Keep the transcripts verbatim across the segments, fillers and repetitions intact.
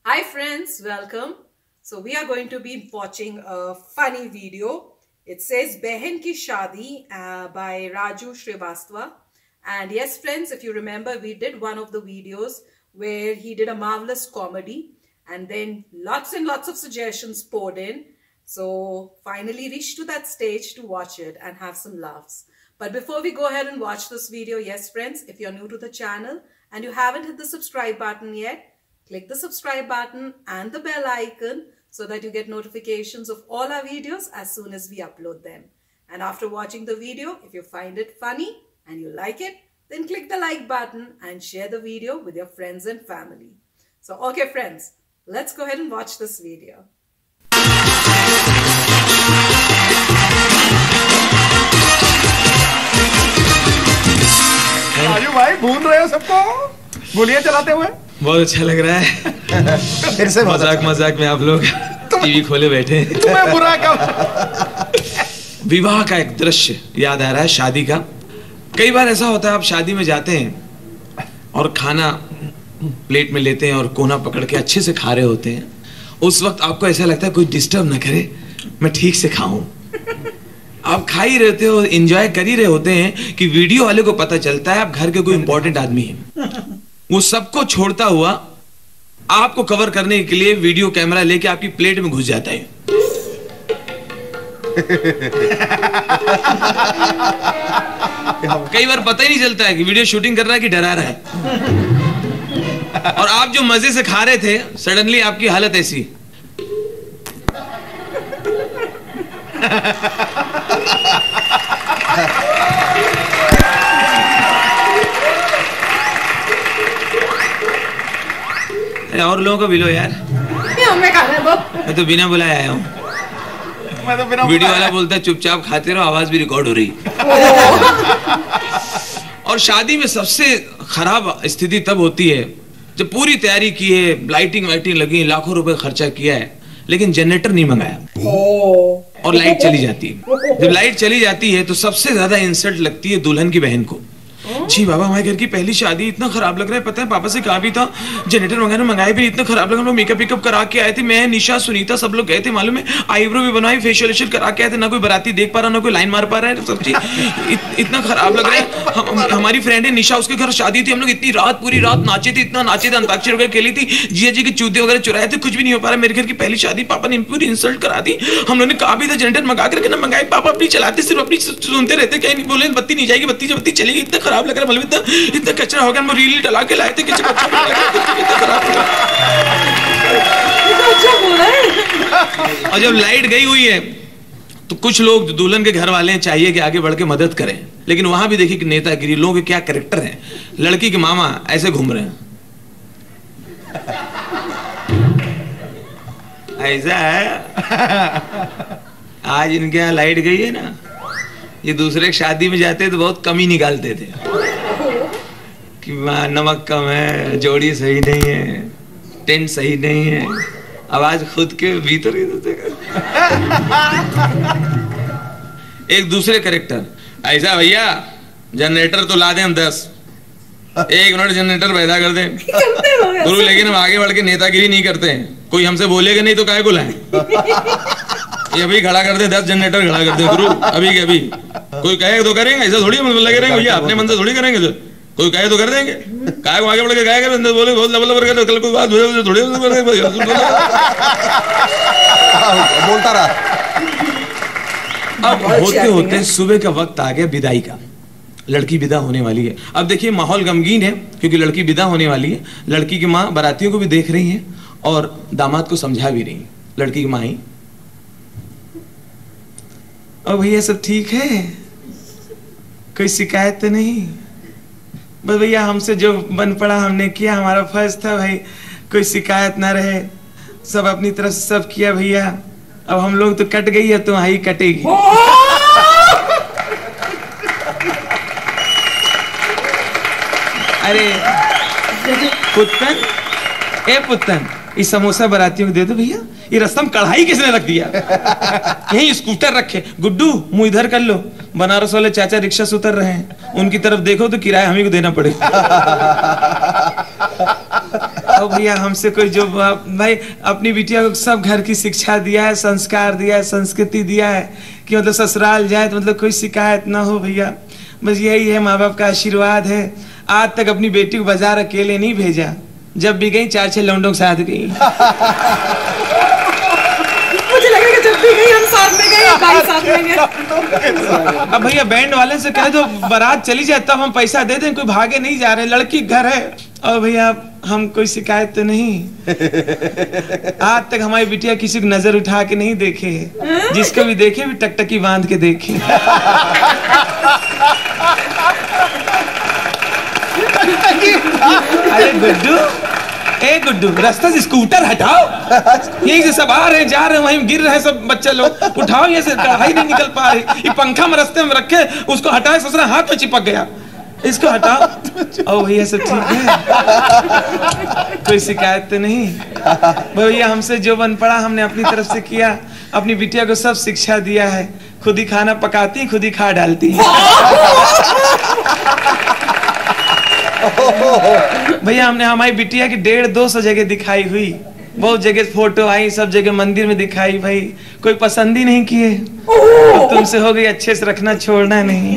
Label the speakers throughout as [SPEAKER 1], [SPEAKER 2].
[SPEAKER 1] Hi friends, welcome. So we are going to be watching a funny video. It says Behan Ki Shaadi uh, by Raju Shrivastava. And yes friends, if you remember, we did one of the videos where he did a marvelous comedy and then lots and lots of suggestions poured in. So finally reached to that stage to watch it and have some laughs. But before we go ahead and watch this video, yes friends, if you're new to the channel and you haven't hit the subscribe button yet, click the subscribe button and the bell icon so that you get notifications of all our videos as soon as we upload them. And after watching the video, if you find it funny and you like it, then click the like button and share the video with your friends and family. So okay friends, let's go ahead and watch this video.
[SPEAKER 2] Raju भाई भूल रहे हो सबको गोलियां चलाते हुए?
[SPEAKER 3] बहुत अच्छा लग रहा है।
[SPEAKER 2] फिर से
[SPEAKER 3] मजाक मजाक में आप लोग टीवी खोले बैठे।
[SPEAKER 2] तुम्हें बुरा कब?
[SPEAKER 3] विवाह का एक दृश्य याद आ रहा है, शादी का। कई बार ऐसा होता है, आप शादी में जाते हैं और खाना प्लेट में लेते हैं और कोना पकड़ के अच्छे से खा रहे होते हैं। उस वक्त आपको ऐसा लगता है कोई डिस्टर्ब ना करे, मैं ठीक से खाऊं। आप खा ही रहते हो, एंजॉय कर ही रहे होते हैं कि वीडियो वाले को पता चलता है आप घर के कोई इंपॉर्टेंट आदमी हैं। वो सबको छोड़ता हुआ आपको कवर करने के लिए वीडियो कैमरा लेके आपकी प्लेट में घुस जाता है। कई बार पता ही नहीं चलता है कि वीडियो शूटिंग कर रहा है कि डरा रहा है। और आप जो मजे से खा रहे थे, सडनली आपकी हालत ऐसी। और लोगों को भी लो यार। मैं तो बिना बुलाए आया हूँ।
[SPEAKER 2] मैं तो बिना
[SPEAKER 3] वीडियो वाला बोलता है चुपचाप खाते रहो, आवाज भी रिकॉर्ड हो रही। और शादी में सबसे खराब स्थिति तब होती है जब पूरी तैयारी की है, लाइटिंग वाइटिंग लगी, लाखों रुपए खर्चा किया है, लेकिन जनरेटर नहीं मंगाया और लाइट चली जाती है। जब लाइट चली जाती है तो सबसे ज्यादा इंसल्ट लगती है दुल्हन की बहन को। जी बाबा, हमारे घर की पहली शादी, इतना खराब लग रहा है। पता है पापा से कहा भी था जनरेटर मंगाने, मंगाए भी इतना खराब लग रहा है। मेकअप वेकअप करा के आए थे, मैं, निशा, सुनीता, सब लोग गए थे, मालूम है, आईब्रो भी बनवाई, फेशियल वेशियल करा के आए थे। ना कोई बराती देख पा रहा, ना कोई लाइन मार पा रहा है, सब चीज इत, इतना खराब लग रहा है। हम, हमारी फ्रेंड है निशा, उसके घर शादी थी, हम लोग इतनी रात पूरी रात नाचे थे, इतना नाचे थे, अंताक्षरी वगैरह खेली थी, जिया जी के चूते वगैरह चुराए थे, कुछ भी नहीं हो पा रहा। मेरे घर की पहली शादी, पापा ने पूरी इंसल्ट करा दी। हम लोग ने कहा भी था जनरेटर मंगा करके ना मंगाए, पापा अपनी चलाते, सिर्फ अपनी सुनते रहते, कहीं नहीं बोले बत्ती नहीं जाएगी, बत्ती बत्ती चलेगी। इतना खराब लग रहा है, मतलब इतना कचरा हो गया। हम रील डला के लाए थे, किसी को इतना खराब हो गया। और जब लाइट गई हुई है तो कुछ लोग दुल्हन के घर वाले चाहिए कि आगे बढ़ के मदद करें, लेकिन वहां भी देखिए कि नेतागिरी, लोगों के क्या कैरेक्टर हैं। लड़की के मामा ऐसे घूम रहे हैं, ऐसा है। आज इनके यहाँ लाइट गई है ना, ये दूसरे शादी में जाते तो बहुत कम ही निकालते थे कि नमक कम है, जोड़ी सही नहीं है, टेंट सही नहीं है। आवाज खुद के भीतर ही एक दूसरे कैरेक्टर, ऐसा भैया जनरेटर तो ला दें हम दस, एक मिनट जनरेटर पैदा कर दें गुरु, लेकिन हम आगे बढ़ के नेतागिरी नहीं करते हैं। कोई हमसे बोलेगा नहीं तो काहे को लाएं? ये अभी खड़ा कर दे, दस जनरेटर खड़ा कर दे गुरु, अभी के अभी। कोई कहे तो करेंगे, ऐसा थोड़ी लगे रहेंगे भैया, अपने मन से थोड़ी करेंगे। तो कोई कहे तो कर देंगे, काहे को आगे बढ़ के कहे करें, बोले बहुत लबल लबर कर, कल कोई बात थोड़ी
[SPEAKER 2] बोलता रहा।
[SPEAKER 3] अब होते होते सुबह का वक्त आ गया विदाई का, लड़की विदा होने वाली है। अब देखिए माहौल गमगीन है क्योंकि लड़की विदा होने वाली है। लड़की की माँ बारातियों को भी देख रही है और दामाद को समझा भी रही है। लड़की की माँ ही, और भैया सब ठीक है, कोई शिकायत तो नहीं? बस भैया हमसे जो बन पड़ा हमने किया, हमारा फर्ज था भाई, कोई शिकायत ना रहे, सब अपनी तरफ से सब किया भैया। अब हम लोग तो कट गई है, तो वहां ही कटेगी। अरे पुत्तन, ए पुत्तन, ये समोसा बारातियों को दे दो भैया। ये रसम कढ़ाई किसने रख दिया? यही स्कूटर रखे। गुड्डू मुंह इधर कर लो, बनारस वाले चाचा रिक्शा से उतर रहे हैं, उनकी तरफ देखो तो किराया हमें को देना पड़ेगा।
[SPEAKER 4] और भैया हमसे कोई जो भाई अपनी बिटिया को सब घर की शिक्षा दिया है, संस्कार दिया है, संस्कृति दिया है कि मतलब ससुराल जाए तो मतलब कोई शिकायत ना हो भैया। बस यही है, माँ बाप का आशीर्वाद है। आज तक अपनी बेटी को बाजार अकेले नहीं भेजा, जब भी गई चार छह लौंडों के साथ गई।
[SPEAKER 1] मुझे लगा कि जब भी गई हम साथ में गए, भाई साथ में गए।
[SPEAKER 4] अब भैया बैंड वाले से कह दो बारात चली जाए तब हम पैसा दे दें, कोई भागे नहीं जा रहे, लड़की घर है। और भैया हम कोई शिकायत तो नहीं। आज तक हमारी बिटिया किसी को नजर उठा के नहीं देखे, जिसको भी देखे भी टकटकी बांध के देखे। अरे गुड्डू, ए गुड्डू, रास्ता से स्कूटर हटाओ। यही से सब आ रहे हैं जा रहे हैं, वहीं गिर रहे हैं सब बच्चे लोग, उठाओ। ये से कढ़ाई नहीं निकल पा रही, ये पंखा में रास्ते में रखे, उसको हटाए ससुरा हाथ में चिपक गया, इसको हटाओ। ओ भैया सब ठीक है, कोई शिकायत तो नहीं। भैया हमसे जो बन पड़ा हमने अपनी तरफ से किया, अपनी बिटिया को सब शिक्षा दिया है। खुद ही खाना पकाती, खुद ही खा डालती। भैया हमने हमारी बिटिया की डेढ़ दो सौ जगह दिखाई हुई, बहुत जगह फोटो आई, सब जगह मंदिर में दिखाई, भाई कोई पसंद ही नहीं किए। अब तुमसे हो गई, अच्छे से रखना, छोड़ना नहीं।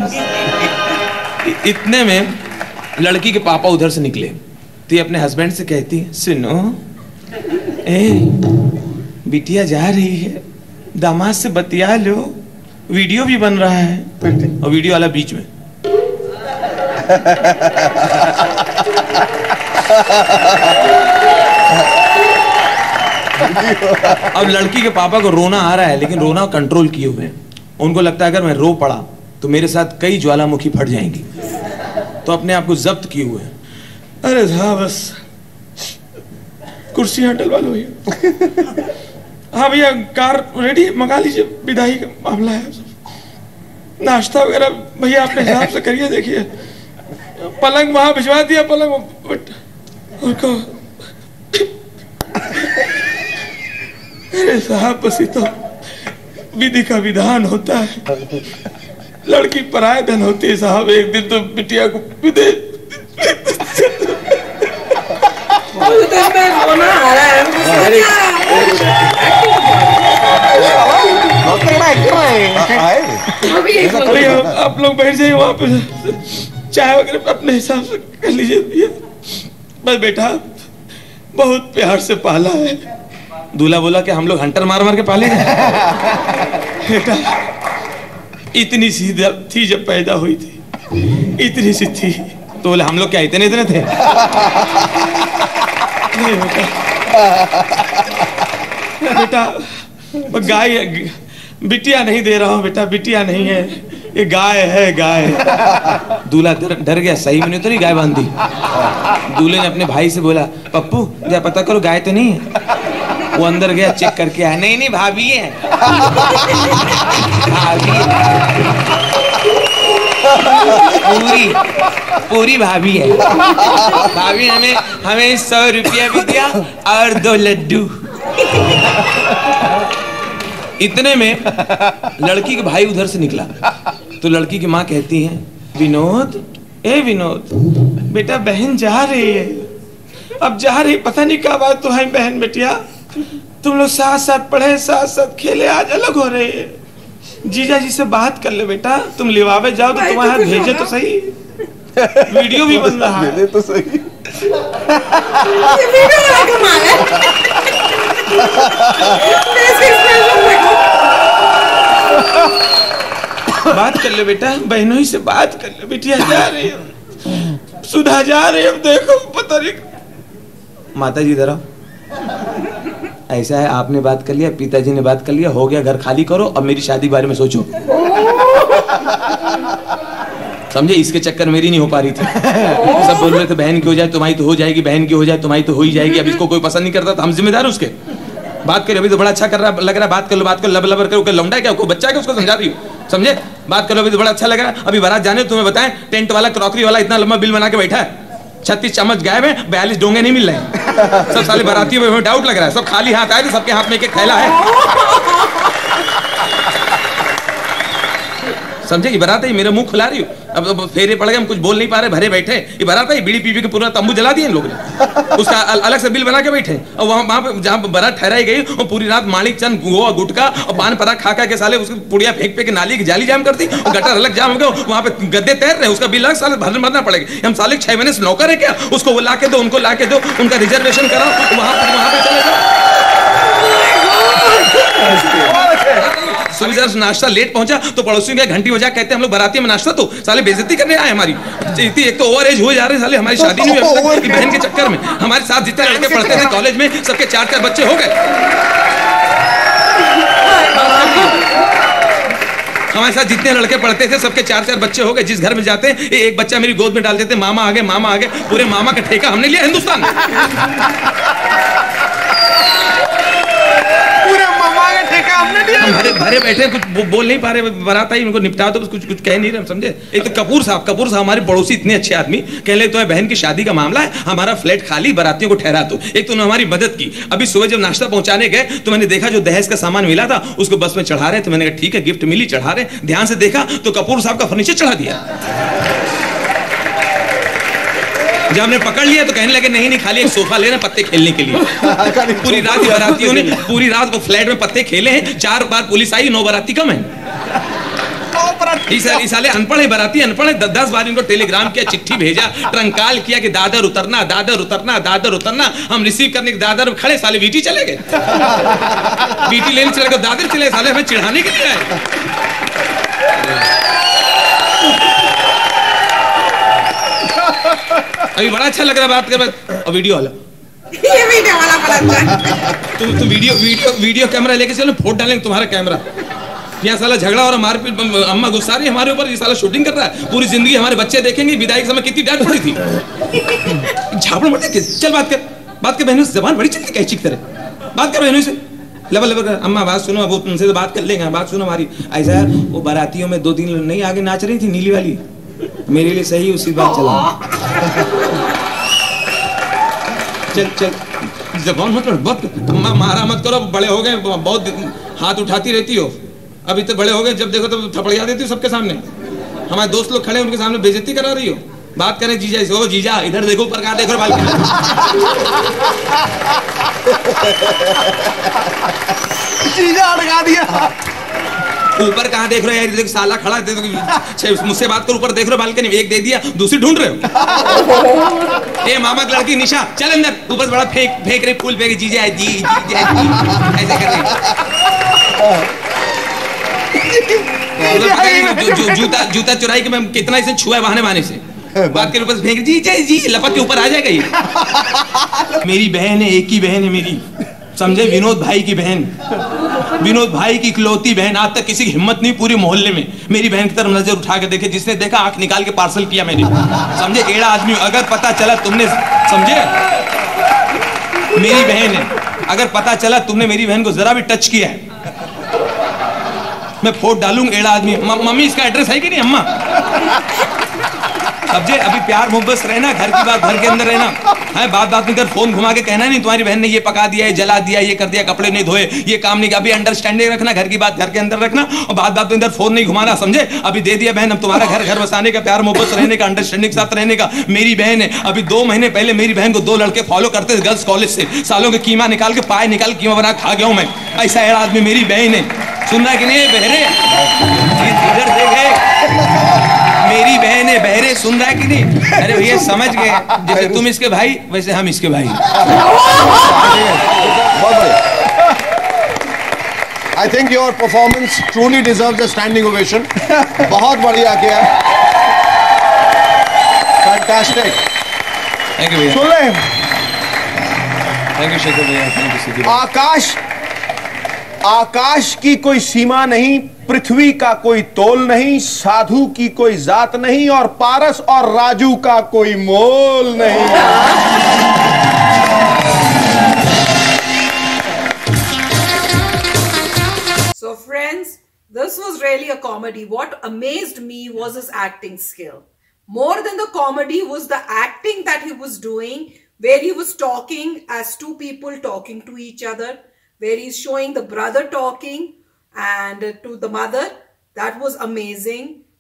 [SPEAKER 3] इतने में लड़की के पापा उधर से निकले तो ये अपने हस्बैंड से कहती है, सुनो ए बिटिया जा रही है, दामाद से बतिया लो, वीडियो भी बन रहा है। और वीडियो वाला बीच में। अब लड़की के पापा को रोना आ रहा है, लेकिन रोना कंट्रोल किए हुए हैं। उनको लगता है अगर मैं रो पड़ा तो मेरे साथ कई ज्वालामुखी फट जाएंगी, तो अपने आप को जब्त किए हुए हैं। अरे हाँ बस कुर्सियां डलवा लो भैया। हाँ भैया कार रेडी मंगा लीजिए, विदाई का मामला है। नाश्ता वगैरह भैया अपने हिसाब से करिए। देखिए पलंग वहां भिजवा दिया, पलंग उनको। अरे साहब बस तो विधि का विधान होता है, लड़की पराये धन होती है साहब। एक दिन तो बिटिया को विदेश आप लोग बैठ जाइए वहां पे, चाय वगैरह अपने हिसाब से कर लीजिए। बस बेटा बहुत प्यार से पाला है। दूल्हा बोला कि हम लोग हंटर मार मार के पाले हैं। बेटा इतनी सी थी जब पैदा हुई थी, इतनी सी थी। तो बोले हम लोग क्या इतने इतने थे? नहीं बेटा, बेटा गाय बिटिया नहीं दे रहा हूँ बेटा, बिटिया नहीं है, ये गाय है, गाय। दूल्हा डर, डर गया, सही में नहीं तो नहीं गाय बांध दी। दूल्हे ने अपने भाई से बोला, पप्पू जा पता करो गाय तो नहीं है। वो अंदर गया, चेक करके आया, नहीं नहीं भाभी है, भाभी है। पूरी पूरी भाभी है। भाभी हमें हमें सौ रुपया भी दिया और दो लड्डू। इतने में लड़की के भाई उधर से निकला तो लड़की की माँ कहती है, विनोद ए विनोद बेटा बहन जा रही है, अब जा रही, पता नहीं क्या बात तो है बहन बेटिया, तुम लोग साथ साथ पढ़े, साथ साथ खेले, आज अलग हो रहे हैं। जीजा जी से बात कर ले बेटा, तुम लिवावे जाओ तो तुम्हारे हाथ भेजे तो सही, वीडियो भी बन रहा है तो सही। बात कर ले बेटा, बहनों ही से बात कर ले, बेटिया जा रही है, सुधा जा रही है, देखो पता नहीं। माता जी जरा ऐसा है, आपने बात कर लिया, पिताजी ने बात कर लिया, हो गया, घर खाली करो, अब मेरी शादी के बारे में सोचो। समझे, इसके चक्कर मेरी नहीं हो पा रही थी। सब बोल रहे थे बहन की हो जाए तुम्हारी तो हो जाएगी, बहन की हो जाए तुम्हारी तो हो ही जाएगी। अब इसको कोई पसंद नहीं करता तो हम जिम्मेदार उसके। बात करो, अभी तो बड़ा अच्छा कर रहा लग रहा है, बात कर लो, बात कर लो, लब लबर करो, लौंडा क्या, कोई बच्चा है उसको समझा रही हो, समझे, बात कर लो, अभी तो बड़ा अच्छा लग रहा है। अभी बारात जाने तुम्हें बताएं, टेंट वाला क्रॉकरी वाला इतना लंबा बिल बना के बैठा है, छत्तीस चम्मच गायब है, बयालीस डोंगे नहीं मिल रहे हैं। सब साले बारातियों में डाउट लग रहा है, सब खाली हाथ आए, सबके हाथ में एक एक थैला है। समझे, बारात है, मेरा मुंह खुला रही हो,
[SPEAKER 4] अब अब फेरे पड़ गए, हम कुछ बोल नहीं पा रहे, भरे बैठे। ये बारात है, बीड़ी पी पी के पूरा तंबू जला दिए इन लोगों ने, उसका अलग से बिल बना के बैठे। और वहाँ वहाँ पे जहाँ बारात ठहराई गई और पूरी रात माणिक चंद गोवा गुटका और पान पराग खा खा के साले उसकी पुड़िया फेंक फेंक के नाली की जाली जाम कर दी और गटर अलग जाम हो गया। वहाँ पे गद्दे तैर रहे, उसका बिल अलग साले भरना भरना पड़ेगा। हम साले छह महीने से नौकर है क्या, उसको वो ला के दो, उनको ला के दो, उनका रिजर्वेशन कराओ, वहाँ पर वहाँ पे चले जाओ। सुबह नाश्ता लेट पहुंचा तो पड़ोसियों के घंटी बजा, कहते हैं हम लोग बाराती में नाश्ता, तो साले बेइज्जती करने आए हमारी। एक तो ओवर एज हो जा रहे साले, हमारी शादी नहीं हुई बहन के चक्कर में। हमारे साथ जितने लड़के पढ़ते थे कॉलेज में, सबके चार चार बच्चे हो गए। हमारे साथ जितने लड़के पढ़ते थे सबके चार चार बच्चे हो गए। जिस घर में जाते हैं एक बच्चा मेरी गोद में डाल देते, मामा आ गए, मामा आ गए। पूरे मामा का ठेका हमने लिया हिंदुस्तान में। हम भरे भरे बैठे, कुछ बोल नहीं पा रहे, बारात आई, इनको निपटा दो, कुछ कुछ कह नहीं रहे, हम समझे। एक तो कपूर साहब कपूर साहब हमारे पड़ोसी इतने अच्छे आदमी, कह ले तुम्हारी बहन की शादी का मामला है, हमारा फ्लैट खाली, बारातियों को ठहरा दो। एक तो उन्होंने हमारी मदद की। अभी सुबह जब नाश्ता पहुंचाने गए तो मैंने देखा जो दहेज का सामान मिला था उसको बस में चढ़ा रहे थे। मैंने कहा ठीक है, गिफ्ट मिली, चढ़ा रहे। ध्यान से देखा तो कपूर साहब का फर्नीचर चढ़ा दिया। जब हमने पकड़ लिया तो कहने लगे नहीं नहीं, खाली एक सोफा लेना पत्ते खेलने के लिए। पूरी रात बारातियों ने पूरी रात वो फ्लैट में पत्ते खेले हैं। चार बार पुलिस आई, नौ बाराती कम है। इस साले अनपढ़ है, बाराती अनपढ़ है। दस बार इनको टेलीग्राम किया, चिट्ठी भेजा, ट्रंकाल किया कि दादर उतरना, दादर उतरना, दादर उतरना। हम रिसीव करने के दादर में खड़े, साले वीटी चले गए। वीटी लेने चले गए, दादर चले, साले हमें चिढ़ाने के लिए आए। अभी बड़ा अच्छा लग रहा है बात कर, और वीडियो वाला
[SPEAKER 1] ये वीडियो वाला बड़ा
[SPEAKER 4] तुम तुम वीडियो वीडियो वीडियो कैमरा लेके चलो, फोटो डालेंगे तुम्हारा कैमरा। यहाँ साला झगड़ा और मारपीट, अम्मा गुस्सा रही है हमारे ऊपर, ये साला शूटिंग कर रहा है। पूरी जिंदगी हमारे बच्चे देखेंगे विदाई के समय कितनी डांट पड़ी थी। झापड़ मत दे, चल बात कर, बात कर बहनों से, जबान बड़ी चलती कैची की तरह। बात कर बहनों से, लेवल लेवल कर। अम्मा बात सुनो, वो तुमसे तो बात कर लेंगे, बात सुनो हमारी। ऐसा है वो बारातियों में दो तीन नहीं आगे नाच रही थी, नीली वाली, मेरे लिए सही उसी बात चला। चल चल जबान मत बहुत मारा मत करो, बड़े हो गए, बहुत हाथ उठाती रहती हो। अभी तो बड़े हो गए, जब देखो तो थपड़िया देती हो सबके सामने। हमारे दोस्त लोग खड़े उनके सामने बेइज्जती करा रही हो। बात करें जीजा से, ओ जीजा इधर देखो, ऊपर कहाँ देख रहे हो,
[SPEAKER 2] जीजा अड़का दिया।
[SPEAKER 4] ऊपर कहाँ देख रहे हो यार, साला खड़ा है, मुझसे बात कर, ऊपर देख रहे हो बालकनी में, एक दे दिया दूसरी ढूंढ रहे हो। ए मामा की लड़की निशा चल अंदर, ऊपर बड़ा फेंक फेंक रही, फूल फेंक, जीजा जी जीजा जी ऐसे कर रही। जूता जूता चुराई के मैं कितना इसे छुआ है बहाने बहाने से, बात के ऊपर फेंक, जी जी जी लपक के ऊपर आ जाएगा ये। मेरी बहन है, एक ही बहन है मेरी, समझे, विनोद भाई की बहन, विनोद भाई की इकलौती बहन। आज तक किसी की हिम्मत नहीं पूरे मोहल्ले में मेरी बहन की तरफ नजर उठा के देखे, जिसने देखा आंख निकाल के पार्सल किया मैंने, समझे, एड़ा आदमी। अगर पता चला तुमने, समझे, मेरी बहन है, अगर पता चला तुमने मेरी बहन को जरा भी टच किया है, मैं फोट डालूंगा, एड़ा आदमी। मम्मी इसका एड्रेस है कि नहीं अम्मा? समझे, अभी प्यार मोहब्बत से रहना, घर की बात घर के अंदर रहना है। बात बात में इधर फोन घुमा के कहना नहीं तुम्हारी बहन ने ये पका दिया, ये जला दिया, ये कर दिया, कपड़े नहीं धोए, ये काम नहीं किया। अभी अंडरस्टैंडिंग रखना, घर की बात घर के अंदर रखना, और बात बात में इधर फोन नहीं घुमाना, समझे। अभी दे दिया बहन, अब तुम्हारा घर घर बसाने का, प्यार मोहब्बत से रहने का, अंडरस्टैंडिंग के साथ रहने का। मेरी बहन है, अभी दो महीने पहले मेरी बहन को दो लड़के फॉलो करते थे गर्ल्स कॉलेज से, सालों के कीमा निकाल के, पाए निकाल कीमा बना खा गया हूं मैं। ऐसा एड़ा आदमी मेरी बहन है, सुन रहा कि नहीं बहरे, इधर देखे, मेरी बहन है, बहरे, सुन रहा है कि नहीं? अरे भैया समझ गए, जैसे तुम इसके भाई वैसे हम इसके भाई।
[SPEAKER 2] बहुत बढ़िया। I think your performance truly deserves a standing ovation. बहुत बढ़िया किया, fantastic.
[SPEAKER 4] थैंक यू भैया,
[SPEAKER 2] सुन ले,
[SPEAKER 4] थैंक यू शेखर भैया, थैंक यू।
[SPEAKER 2] आकाश आकाश की कोई सीमा नहीं, पृथ्वी का कोई तोल नहीं, साधु की कोई जात नहीं, और पारस और राजू का कोई मोल नहीं।
[SPEAKER 1] So friends, this was really a comedy. What amazed me was his acting skill. More than the comedy was the acting that he was doing, where he was talking as two people talking to each other, where he's showing the brother talking and to the mother. That was amazing.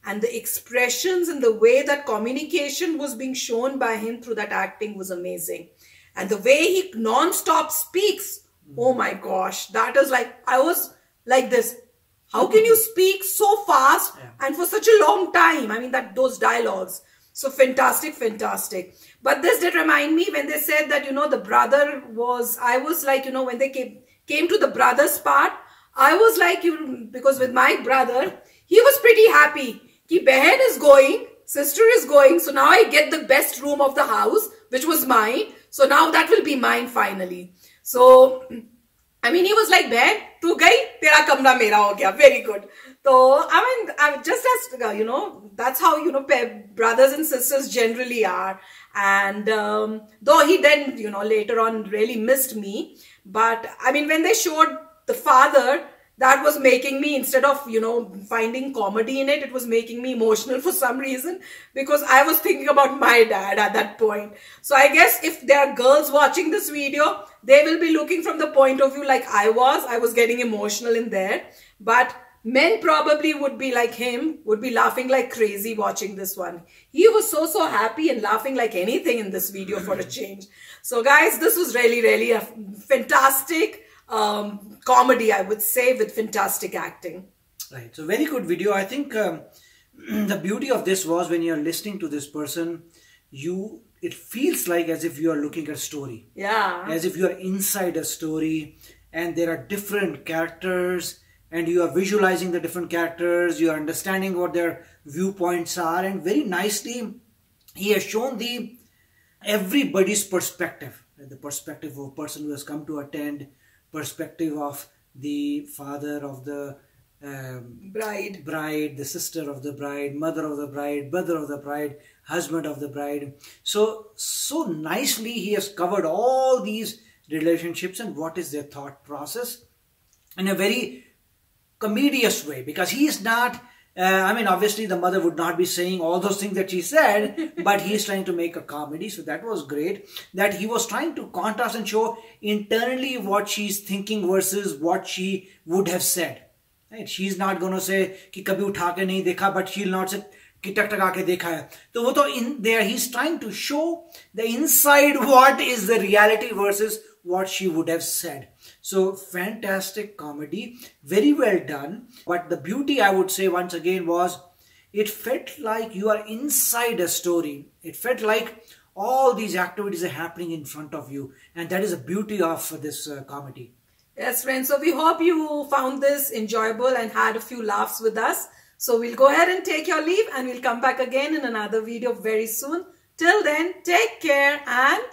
[SPEAKER 1] and the expressions and the way that communication was being shown by him through that acting was amazing. And the way he non-stop speaks, oh my gosh, that is like, I was like this. How can you speak so fast yeah. and for such a long time? I mean, that those dialogues. So fantastic, fantastic. But this did remind me when they said that, you know, the brother was, I was like, you know, when they came, came to the brother's part, I was like, you, because with my brother, he was pretty happy. Ki behan is going, sister is going. So now I get the best room of the house, which was mine. So now that will be mine finally. So, I mean, he was like, behan, tu gai, tera kamra mera ho gaya. Very good. So, I mean, I just as, you know, that's how, you know, brothers and sisters generally are. And um, though he then, you know, later on really missed me. But, I mean, when they showed the father, that was making me, instead of, you know, finding comedy in it, it was making me emotional for some reason. Because I was thinking about my dad at that point. So, I guess if there are girls watching this video, they will be looking from the point of view like I was. I was getting emotional in there. But men probably would be like him, would be laughing like crazy watching this one. He was so, so happy and laughing like anything in this video for a change. So guys, this was really, really a fantastic um, comedy, I would say, with fantastic acting.
[SPEAKER 5] Right. So very good video. I think um, the beauty of this was when you're listening to this person, you, it feels like as if you are looking at a story.
[SPEAKER 1] Yeah.
[SPEAKER 5] As if you are inside a story and there are different characters, and you are visualizing the different characters, you are understanding what their viewpoints are, and very nicely he has shown the everybody's perspective, the perspective of a person who has come to attend, perspective of the father of the um,
[SPEAKER 1] bride,
[SPEAKER 5] bride, the sister of the bride, mother of the bride, brother of the bride, husband of the bride. So, so nicely he has covered all these relationships and what is their thought process in a very comedious way, because he is not, uh, I mean, obviously the mother would not be saying all those things that she said, but he is trying to make a comedy. So that was great, that he was trying to contrast and show internally what she's thinking versus what she would have said. Right? She's not going to say, ki kabhi utha ke nahi dekha, but she'll not say, ki tak taka ke dekha hai. So wo to in there, he's trying to show the inside what is the reality versus what she would have said. So fantastic comedy, very well done. But the beauty, I would say once again, was it felt like you are inside a story. It felt like all these activities are happening in front of you, and that is the beauty of this uh, comedy.
[SPEAKER 1] Yes, friends. So we hope you found this enjoyable and had a few laughs with us. So we'll go ahead and take your leave, and we'll come back again in another video very soon. Till then, take care and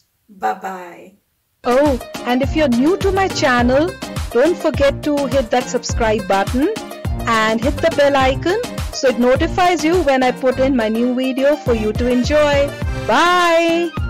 [SPEAKER 1] bye-bye.
[SPEAKER 6] Oh, and if you're new to my channel, don't forget to hit that subscribe button and hit the bell icon so it notifies you when I put in my new video for you to enjoy. Bye!